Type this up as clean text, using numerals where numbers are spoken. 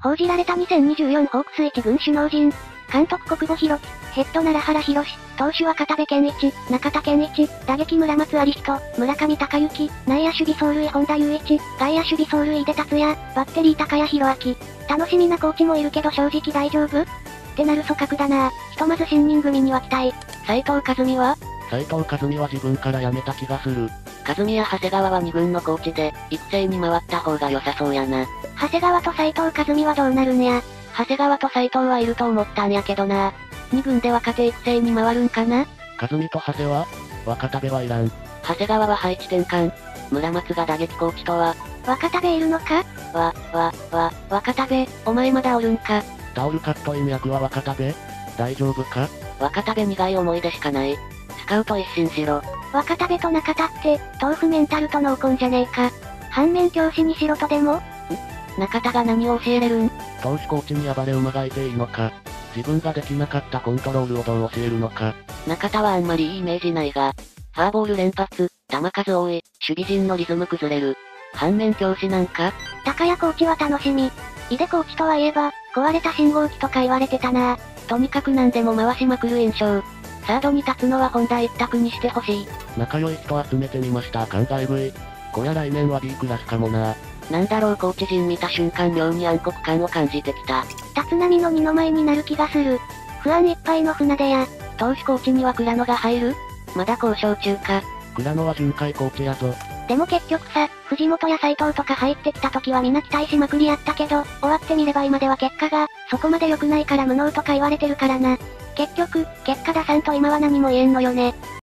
報じられた2024ホークス1軍首脳陣。監督国保弘樹、ヘッド奈良原博士、投手は片部健一、中田健一、打撃村松有人、村上隆之、内野守備走塁本田雄一、外野守備走塁井出達也、バッテリー高谷博明。楽しみなコーチもいるけど正直大丈夫ってなる組閣だな。ひとまず新人組には期待。斉藤和美は斉藤和美は自分から辞めた気がする。 和美や長谷川は2軍のコーチで、育成に回った方が良さそうやな。 長谷川と斉藤和美はどうなるんや。 長谷川と斉藤はいると思ったんやけどな。2軍で若手育成に回るんかな。 和美と長谷は若田部はいらん。 長谷川は配置転換。村松が打撃コーチとは。 若田部いるのか若田部、お前まだおるんか。 タオルカットイン役は若田部大丈夫か。 若田部苦い思い出しかない。スカウト一新しろ。 若田部と中田って、豆腐メンタルと濃紺じゃねえか。反面教師にしろとでも中田が何を教えれるん。 投手コーチに暴れ馬がいていいのか。自分ができなかったコントロールをどう教えるのか。 中田はあんまりいいイメージないが、フォアボール連発、球数多い、守備陣のリズム崩れる。反面教師なんか。 高谷コーチは楽しみ。井出コーチとはいえば、壊れた信号機とか言われてたな。 とにかく何でも回しまくる印象。サードに立つのは本田一択にしてほしい。 仲良い人集めてみました。考え V。こや来年は B クラスかもな。 なんだろう、コーチ陣見た瞬間妙に暗黒感を感じてきた。 立浪の二の舞になる気がする。不安いっぱいの船出や。 投手コーチには倉野が入る？まだ交渉中か。 倉野は巡回コーチやぞ。 でも結局さ、藤本や斉藤とか入ってきた時は皆期待しまくりやったけど、終わってみれば今では結果が、そこまで良くないから無能とか言われてるからな。結局、結果出さんと今は何も言えんのよね。